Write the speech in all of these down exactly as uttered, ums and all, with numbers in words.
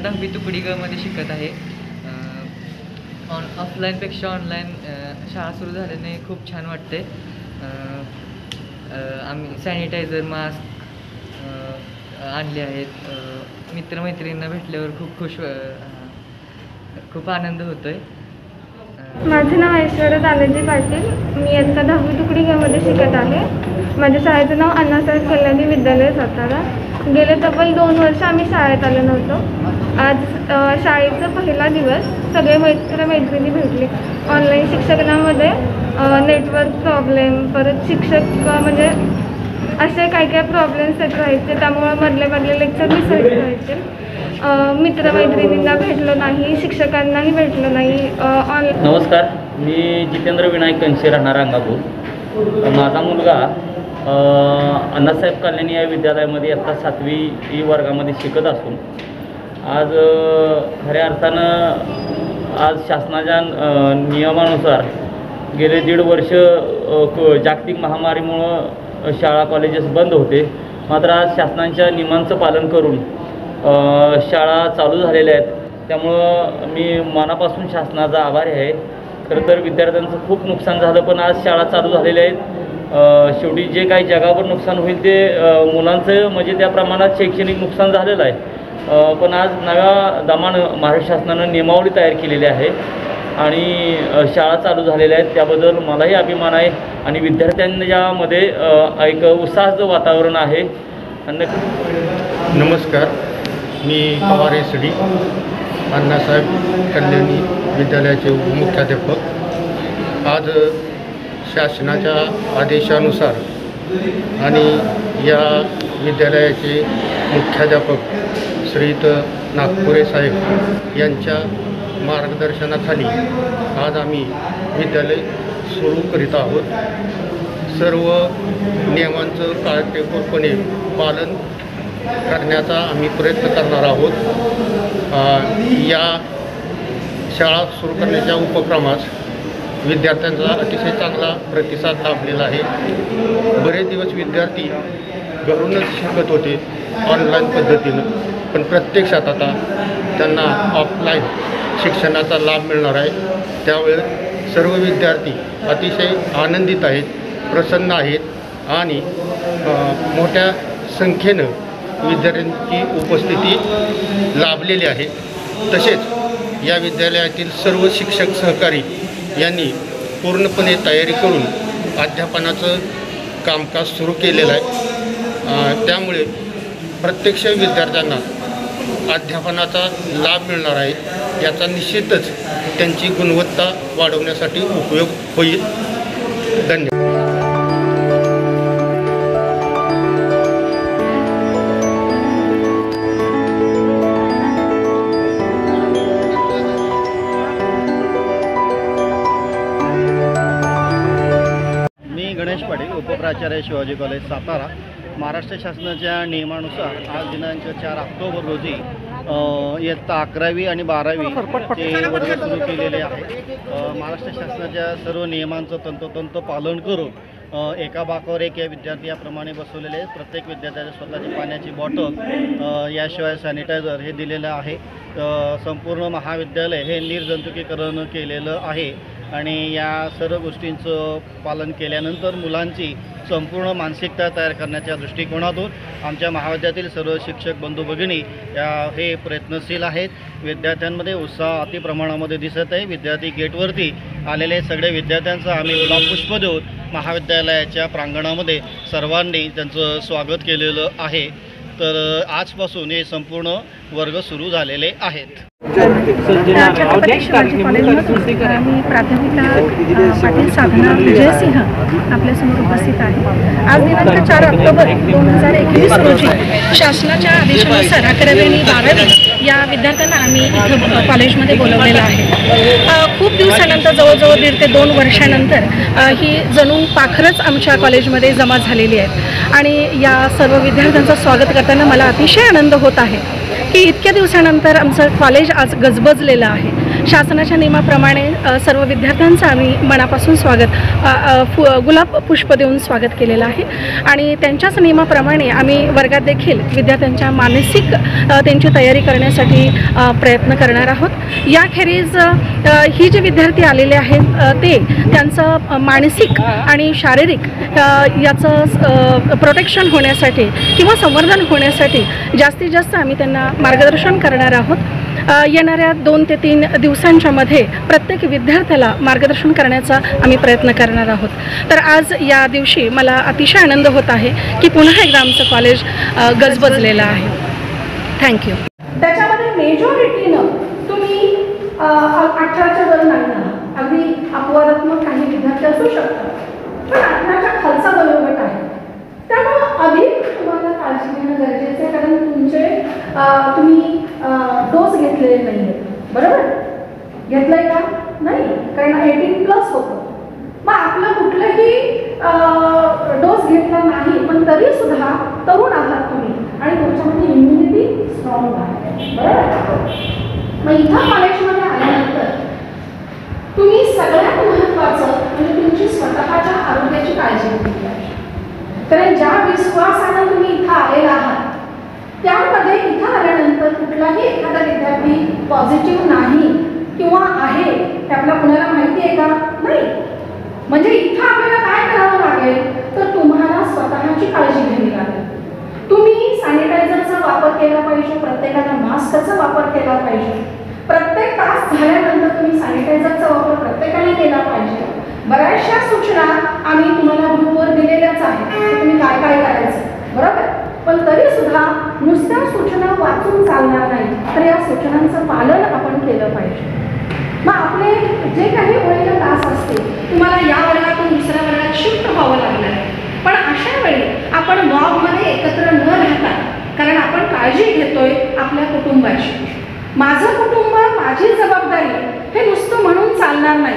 दहावी तुकडी ग मध्ये शिकत आहे। ऑन ऑफलाईनपेक्षा ऑनलाईन शाळा सुरू झाल्याने खूप छान वाटते। आम्ही सॅनिटायझर, मास्क आणले आहेत। मित्रमैत्रिणींना भेटल्यावर खूप खुश खूप आनंद होतोय। माझे नाव ऐश्वर्या दादाजी पाटील। मी आता दहावी तुकडी ग मध्ये शिकत आहे। माझ्या शाळेचं नाव अण्णासाहेब कल्याणी विद्यालय सातारा। गेले तब्बल दोन वर्ष आम्ही शाळेत आलो नव्हतो। आज शाळेचा पहिला दिवस, सगळे मैत्र मैत्रिणी भेटले। ऑनलाईन शिक्षणामध्ये नेटवर्क प्रॉब्लेम, परत शिक्षक म्हणजे असे काही काही प्रॉब्लेम्स येत राहायचे, त्यामुळे मधले मधले लेक्चर मिस होत राहायचे। मित्रमैत्रिणींना भेटलो नाही, शिक्षकांनाही भेटलो नाही। ऑनलाईन नमस्कार, मी जितेंद्र विनायक कंशे, राहणार अंगापूर। माझा मुलगा अण्णासाहेब कल्याणी या विद्यालयामध्ये आता सातवी वर्गामध्ये शिकत असून आज खऱ्या अर्थानं आज शासनाच्या नियमानुसार गेले दीड वर्ष जागतिक महामारीमुळं शाळा कॉलेजेस बंद होते, मात्र आज शासनाच्या नियमांचं पालन करून शाळा चालू झालेल्या आहेत। त्यामुळं मी मनापासून शासनाचा आभारी आहे। खरं तर विद्यार्थ्यांचं खूप नुकसान झालं, पण आज शाळा चालू झालेल्या आहेत। शेवटी जे काही जगावर नुकसान होईल ते मुलांचं म्हणजे त्या प्रमाणात शैक्षणिक नुकसान झालेलं आहे, पण आज नव्या दमानं महाराष्ट्र शासनानं नियमावली तयार केलेली आहे आणि शाळा चालू झालेल्या आहेत। त्याबद्दल मलाही अभिमान आहे आणि विद्यार्थ्यांच्यामध्ये एक उत्साहाचं वातावरण आहे। नमस्कार, मी पवार एस डी अण्णासाहेब कल्याणी विद्यालयाचे उपमुख्याध्यापक। आज शासनाच्या आदेशानुसार आणि या विद्यालयाचे मुख्याध्यापक श्रीयुत नागपुरे साहेब यांच्या मार्गदर्शनाखाली आज आम्ही विद्यालय सुरू करीत आहोत। सर्व नियमांचं काटेकोरपणे पालन करण्याचा आम्ही प्रयत्न करणार आहोत। या शाळा सुरू करण्याच्या उपक्रमास विद्यार्थ्यांचा अतिशय चांगला प्रतिसाद लाभलेला आहे। बरेच दिवस विद्यार्थी घरूनच शिकत होते ऑनलाईन पद्धतीनं, पण प्रत्यक्षात आता त्यांना ऑफलाईन शिक्षणाचा लाभ मिळणार आहे। त्यामुळे सर्व विद्यार्थी अतिशय आनंदित आहेत, प्रसन्न आहेत आणि मोठ्या संख्येनं विद्यार्थ्यांची उपस्थिती लाभलेली आहे। तसेच या विद्यालयातील सर्व शिक्षक सहकारी यांनी पूर्णपणे तयारी करून अध्यापनाचं कामकाज सुरू केलेलं आहे। त्यामुळे प्रत्यक्ष विद्यार्थ्यांना अध्यापनाचा लाभ मिळणार आहे, याचा निश्चितच त्यांची गुणवत्ता वाढवण्यासाठी उपयोग होईल। धन्यवाद। गणेश पाटील, उपप्राचार्य, शिवाजी कॉलेज, सातारा। महाराष्ट्र शासनाच्या नियमानुसार आज दिनांक चार ऑक्टोबर रोजी इयत्ता अकरावी आणि बारावीचे वर्ग सुरू केलेले आहेत। महाराष्ट्र शासनाच्या सर्व नियमांचं तंतोतंत पालन करून एका बाकावर एक या विद्यार्थी याप्रमाणे बसवलेले आहेत। प्रत्येक विद्यार्थ्याच्या स्वतःची पाण्याची बॉटल, याशिवाय सॅनिटायझर हे दिलेलं आहे। संपूर्ण महाविद्यालय हे निर्जंतुकीकरण केलेलं आहे आणि या सर्व गोष्टींचं पालन केल्यानंतर मुलांची संपूर्ण मानसिकता तयार करण्याच्या दृष्टिकोनातून आमच्या महाविद्यालयातील सर्व शिक्षक बंधू भगिनी या हे प्रयत्नशील आहेत। विद्यार्थ्यांमध्ये उत्साह अति प्रमाणामध्ये दिसत आहे। विद्यार्थी गेटवरती आलेले सगळे विद्यार्थ्यांचं आम्ही गुलाब पुष्प देऊन महाविद्यालयाच्या प्रांगणामध्ये सर्वांनी त्यांचं स्वागत केलेलं आहे। तर आजपासून हे संपूर्ण वर्ग सुरू झालेले आहेत। छत्रपती शिवाजी कॉलेजमधून मी प्राध्यापिका पाटील साधना विजयसिंह आपल्यासमोर उपस्थित आहे। आज दिनांक चार ऑक्टोबर दोन हजार एकवीस रोजी शासनाच्या आदेशानुसार अकरावी आणि बारावी या विद्यार्थ्यांना आम्ही इथं कॉलेजमध्ये बोलवलेलं आहे। खूप दिवसानंतर, जवळजवळ दीड ते दोन वर्षानंतर ही जणू पाखरच आमच्या कॉलेजमध्ये जमा झालेली आहेत आणि या सर्व विद्यार्थ्यांचं स्वागत करताना मला अतिशय आनंद होत आहे की इतक्या दिवसानंतर आमचं कॉलेज आज गजबजलेलं आहे। शासनाच्या नियमाप्रमाणे अ, सर्व विद्यार्थ्यांचं आम्ही मनापासून स्वागत अ, अ, फु गुलाब पुष्प देऊन स्वागत केलेलं आहे आणि त्यांच्याच नियमाप्रमाणे आम्ही वर्गात देखील विद्यार्थ्यांच्या मानसिक अ, त्यांची तयारी करण्यासाठी अ, प्रयत्न करणार आहोत। याखेरीज अ, ही जे विद्यार्थी आलेले आहेत अ, ते त्यांचं मानसिक आणि शारीरिक अ, याचं प्रोटेक्शन होण्यासाठी किंवा संवर्धन होण्यासाठी जास्तीत जास्त आम्ही त्यांना मार्गदर्शन करणार आहोत। येणाऱ्या दोन ते तीन दिवसांच्या मध्ये प्रत्येक विद्यार्थ्याला मार्गदर्शन करण्याचा आम्ही प्रयत्न करणार आहोत। तर आज या दिवशी मला अतिशय आनंद होत आहे की पुन्हा एकदा आमचं कॉलेज गजबजलेलं आहे। थँक्यू। त्याच्यामध्ये मेजॉरिटीनं तुम्ही अठराच्या वर नाही ना, अगदी अपवादात्मक काही विद्यार्थी असू शकतात, पण अठराच्या खालचा वयोगट आहे, त्यामुळं अधिक तुम्हाला काळजी घेणं गरजेचं आहे, कारण तुमचे तुम्ही डोस घेतलेले नाही आहेत, बरोबर? घेतलंय का? नाही, कारण एटीन प्लस होतं। मग आपलं कुठलंही डोस घेतला नाही, पण तरी सुद्धा तरुण आहात तुम्ही आणि तुमच्यामध्ये इम्युनिटी स्ट्रॉंग आहे, बरोबर? मग इथं कॉलेजमध्ये आल्यानंतर तुम्ही सगळ्यात महत्त्वाचं म्हणजे तुमची स्वतःच्या आरोग्याची काळजी घेतली पाहिजे, कारण ज्या विश्वासानं तुम्ही इथं आलेला आहात त्यामध्ये इथं आल्यानंतर कुठलाही एखादा विद्यार्थी पॉझिटिव्ह नाही किंवा आहे ते आपल्या कुणाला माहिती आहे का? नाही। म्हणजे इथं आपल्याला काय करावं लागेल तर तुम्हाला स्वतःची काळजी घ्यावी लागेल। तुम्ही सॅनिटायझरचा वापर केला पाहिजे, प्रत्येकानं मास्कचा वापर केला पाहिजे, प्रत्येक तास झाल्यानंतर तुम्ही सॅनिटायझरचा वापर प्रत्येकाने केला पाहिजे। बऱ्याचशा सूचना आम्ही तुम्हाला ग्रुपवर दिलेल्याच आहेत की तुम्ही काय काय करायचं, बरोबर? पण तरी सुद्धा नुसत्या सूचना वाचून चालणार नाही, तर या सूचनांचं पालन आपण केलं पाहिजे। मग आपले जे काही वेळेला तास असते तुम्हाला या वर्गातून दुसऱ्या वर्गात शिफ्ट व्हावं लागणार आहे, पण अशा वेळी आपण मॉबमध्ये एकत्र न राहता, कारण आपण काळजी घेतोय आपल्या कुटुंबाची, माझं कुटुंब माझी जबाबदारी हे नुसतं म्हणून चालणार नाही,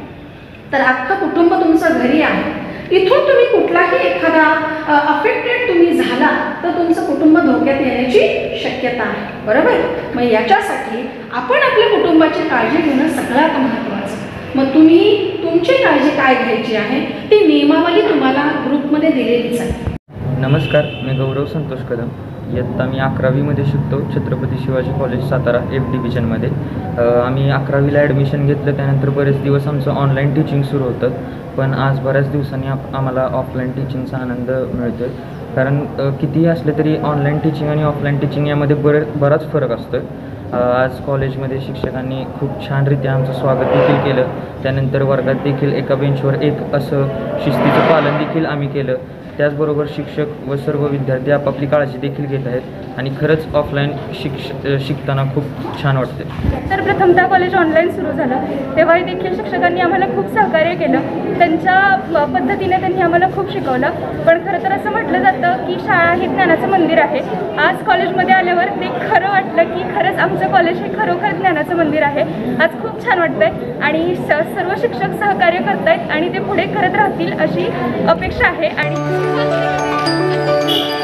तर अख्खं कुटुंब तुमचं घरी आहे। इथून तुम्ही कुठलाही एखादा अफेक्टेड तुम्ही झाला तर तुमचं कुटुंब धोक्यात येण्याची शक्यता आहे, बरोबर? मग याच्यासाठी आपण आपल्या कुटुंबाची काळजी घेणं सगळ्यात महत्त्वाचं। मग तुम्ही तुमची काळजी काय घ्यायची आहे ती नियमावली तुम्हाला ग्रुपमध्ये दिलेलीच आहे। नमस्कार, मी गौरव संतोष कदम, इयत्ता मी अकरावीमध्ये शिकतो, छत्रपती शिवाजी कॉलेज सातारा एफ डिव्हिजनमध्ये। आम्ही अकरावीला ॲडमिशन घेतलं, त्यानंतर बरेच दिवस आमचं ऑनलाईन टीचिंग सुरू होतं, पण आज बऱ्याच दिवसांनी आप आम्हाला ऑफलाईन टीचिंगचा आनंद मिळतो आहे, कारण कितीही असले तरी ऑनलाईन टीचिंग आणि ऑफलाईन टीचिंग यामध्ये बरे बराच फरक असतो। आज कॉलेजमध्ये शिक्षकांनी खूप छानरित्या आमचं स्वागत देखील केलं, त्यानंतर वर्गात देखील एका बेंचवर एक असं शिस्तीचं पालन देखील आम्ही केलं। त्याचबरोबर शिक्षक व सर्व विद्यार्थी आपापली काळजी देखील घेत आहेत आणि खरंच ऑफलाईन शिक्ष शिकताना खूप छान वाटते। तर प्रथमतः कॉलेज ऑनलाईन सुरू झालं तेव्हाही देखील शिक्षकांनी आम्हाला खूप सहकार्य केलं, त्यांच्या पद्धतीने त्यांनी आम्हाला खूप शिकवलं। पण खरं तर असं म्हटलं जातं की शाळा हे ज्ञानाचं मंदिर आहे। आज कॉलेजमध्ये आल्यावर ते खरं वाटलं की खरंच आमचं कॉलेज हे खरोखर ज्ञानाचं मंदिर आहे। आज खूप छान वाटतंय आणि स सर्व शिक्षक सहकार्य करत आहेत आणि ते पुढे करत राहतील अशी अपेक्षा आहे। आणि